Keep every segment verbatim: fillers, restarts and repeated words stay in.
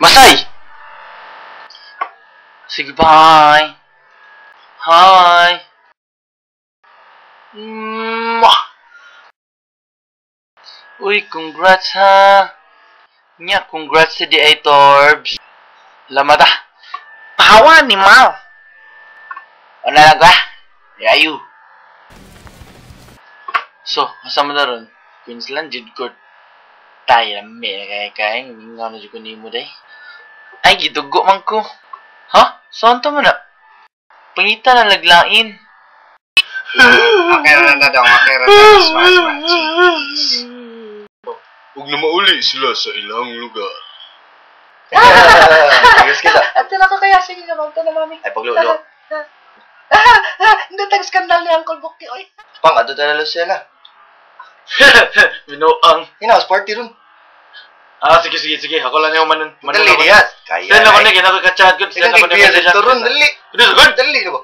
Masay! Sige, bye! Hi! Mwah! Uy, congrats ha! Nya, congrats sa di ay Torbs. Lamat ah! Pahawa ni Mal! Ano lang ka? Yayu! So, masama na ron. Queensland, Jid Court. Tayo na may kaya-kaya. Nga na dyan ko ni mo day. Ay, gidugo man ko. Ha? Saan to mo na? Pangita na laglain. Makera na daw, makera na. Smart, smart. Huwag na mauli sila sa ilang lugar. Ayos kita. At sila ko kaya sige naman ito na mami. Ay, paglulo. Hindi tayong skandal ni Uncle Bukti, oy. Pang, ato tayo na sila. Binuang. Hinawas party ron. Ah, sige, sige, sige. Ako lang yung manan. Dali niya. Kaya. Send ako na, ginakakachat ko. Send ako na message. Ito ron, dali. Good. Dali na ba?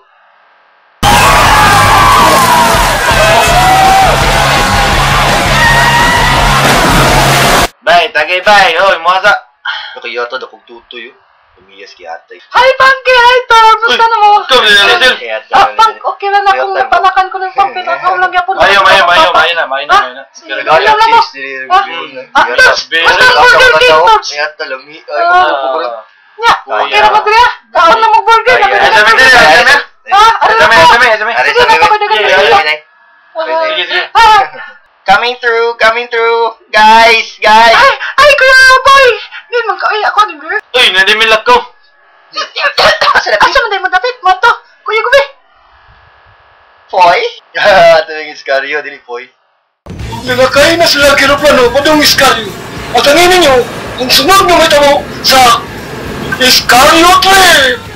Bye, tagay bye. Oy, muasa. Okay, yata na kong tutoy. Umiyas kaya atay. Hi, Pangke! Hi, Tom! Gusto na mo? Ikaw, Lizelle. Ah, Pang, okay lang akong napalakan ko ng Pangke. Ako lang yapon. Mayo, mayo, mayo, mayo na, mayo na, mayo na. Nagagalang Alam mo. cheese. Dili Ah, na. Dos! Mas ang burger king, Toms! Yata, lami. Ay, pagpupukulan. Nya, okay na mo dira. Kaon na mo burger. Kaya. Ay, sabi din, sabi din. Ah, ano Sabi, na sabi, sabi. Ari, Sige, sabi, ako sabi. dagan Sige, dito. sige. Sige, sige. Ah, Coming through, coming through. Guys, guys. ay, ay, kuya boy! Hindi man ka, ay, ako ni Beer. Uy, nadimilak ko. Asa na, Asa man tayo magdapit? Mato, kuya ko, be. Foy? Ito yung iskaryo, dili Foy. Nangakain na sila kiroplano padong iskaryo. At ang ina nyo, ang sunod na may tamo sa iskaryo trip!